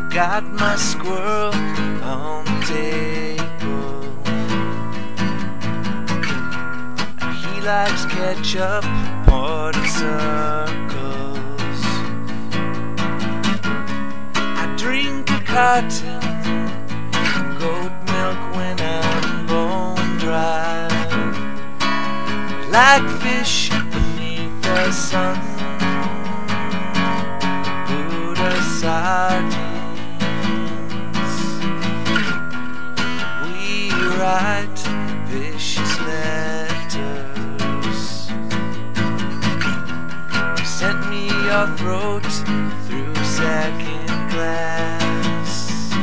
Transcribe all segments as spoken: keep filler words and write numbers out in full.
got my squirrel on the table. He likes ketchup poured in circles. I drink a carton of goat milk when I'm bone dry, like fish beneath the sun. Buddha sardines. We write vicious letters. You sent me your throat through second glass.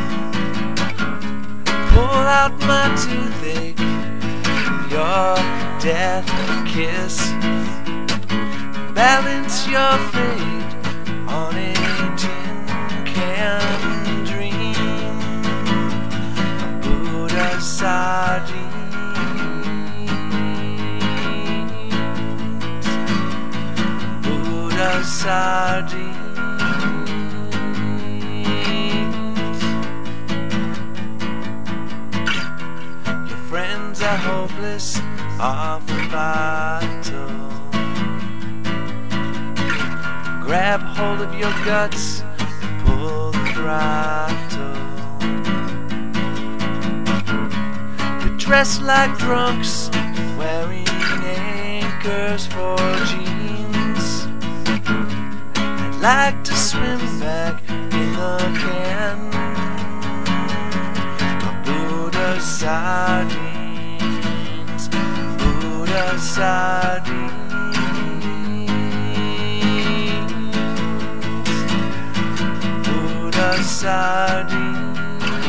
Pull out my toothache, your death kiss. Balance your fate on a tin can dream of Buddha sardines. Buddha sardines. Your friends are hopeless off the bottle. Grab hold of your guts and pull the throttle. You're dressed like drunks, wearing anchors for jeans. I'd like to swim back in the can of Buddha sardines. Buddha sardines. Sardines.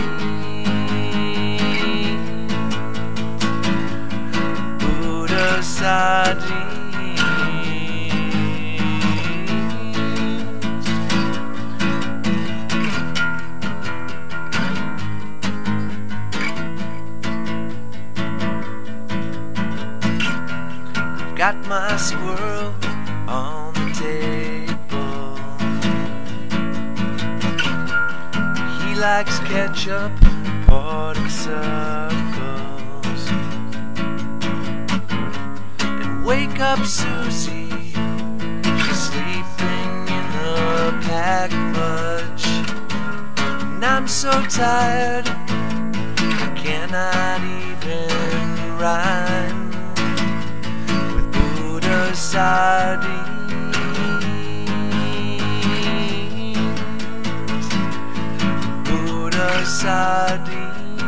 Buddha sardines. I've got my squirrel on the table. He likes ketchup poured in circles. And wake up Susie, she's sleeping in the pack fudge. And I'm so tired, I cannot even rhyme with Buddha sardines. Sardines.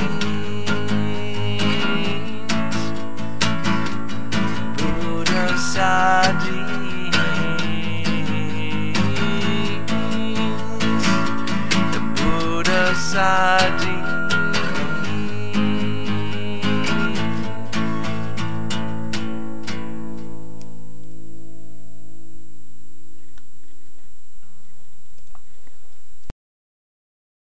Buddha sardines. The Buddha sardines.